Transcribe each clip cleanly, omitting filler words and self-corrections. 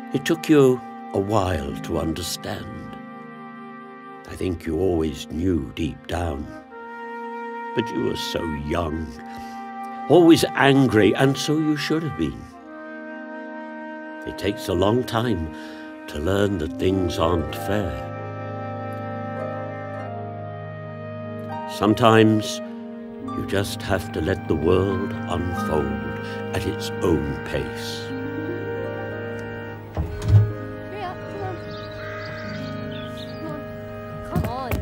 It took you a while to understand. I think you always knew deep down. But you were so young, always angry, and so you should have been. It takes a long time to learn that things aren't fair. Sometimes you just have to let the world unfold at its own pace. Griot, come on.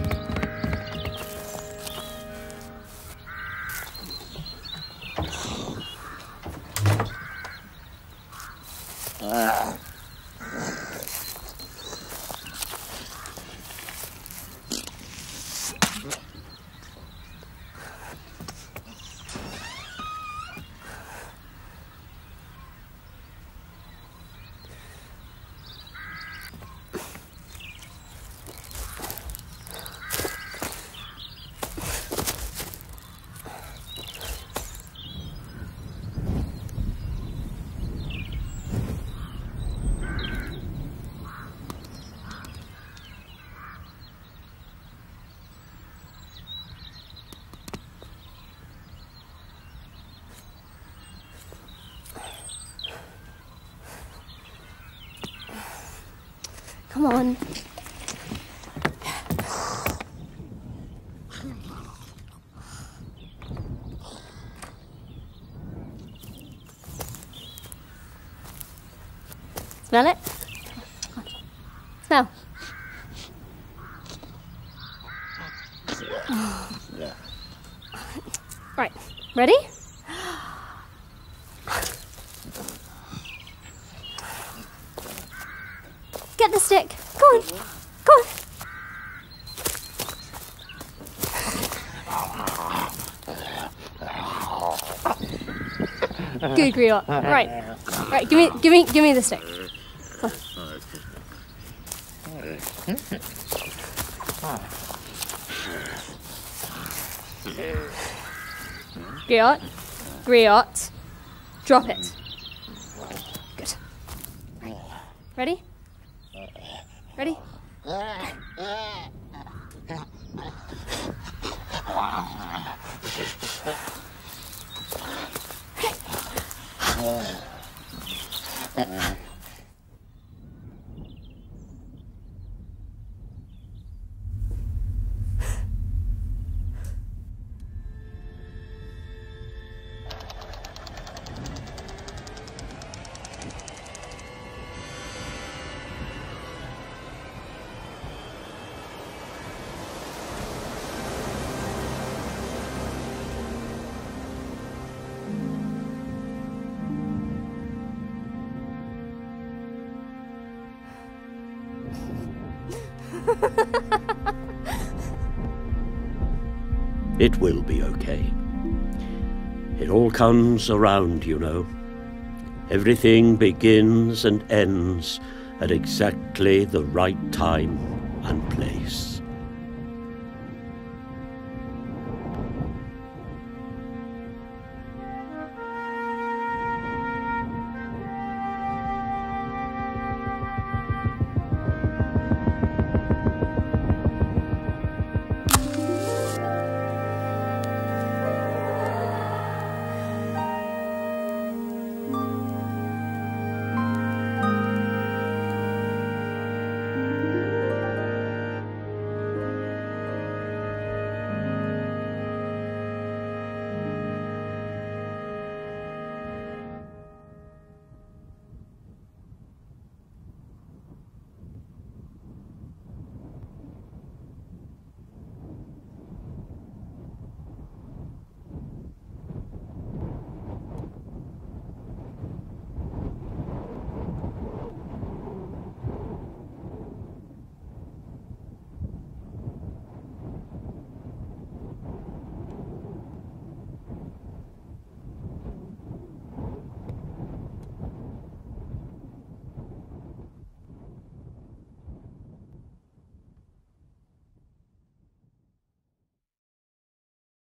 Come on. Smell it? Smell. Right, ready? Get the stick. Go on. Go on. Good, Griot. Right, give me the stick. Come on. Griot. Drop it. Good. Ready? Ready? It will be okay. It all comes around, you know. Everything begins and ends at exactly the right time and place.